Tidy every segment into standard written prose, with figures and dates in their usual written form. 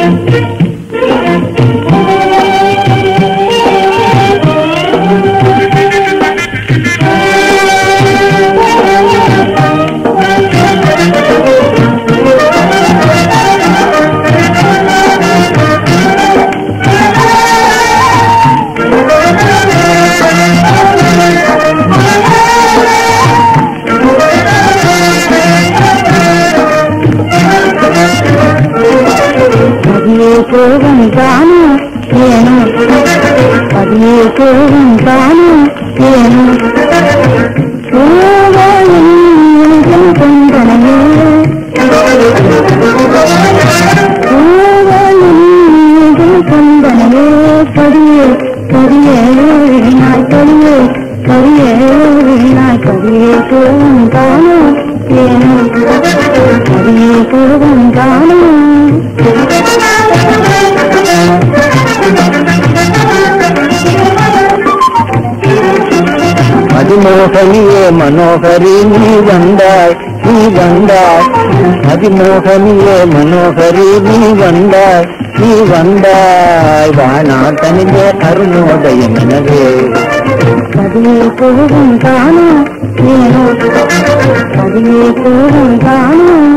அதிமோகனியே மனோகரி நீ வந்தாய் அதிமோகனியே மனோகரி நீ வந்தாய் வானா தனிலே அருணோதயம் எனவே பதிலே போகும் காணும் ஏனோ பதிலே போகும் காணும்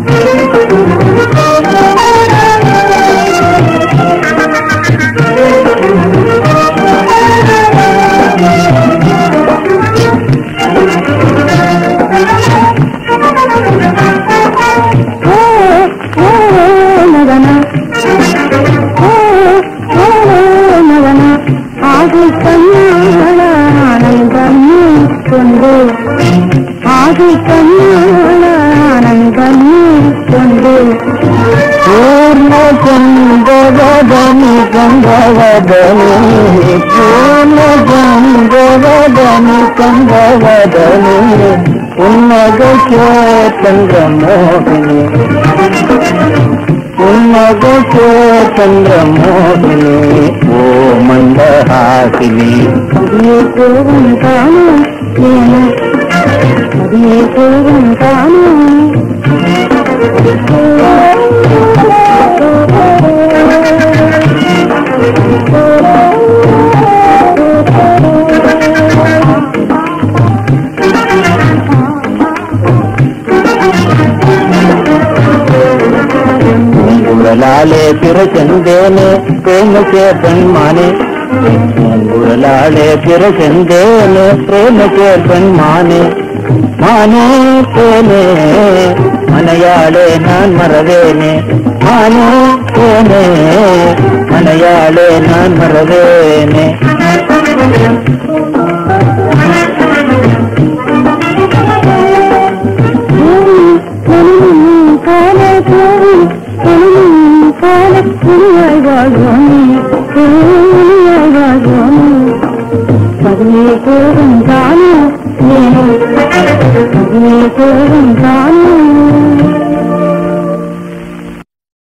चंद्रमोहिनी ओ मंदहासिनी பதிலே போகும் காணும் ஏனோ பதிலே போகும் காணும் गुड़लाले फिर चंदेने प्रेम के बनमाने गुड़लाले फिर चंदेने प्रेम के बनमाने माने तेने मनयाले नान मरवेने माने तेने मनयाले नान मरवेने பதிலே போகும் காணும் ஏனோ பதிலே போகும் காணும்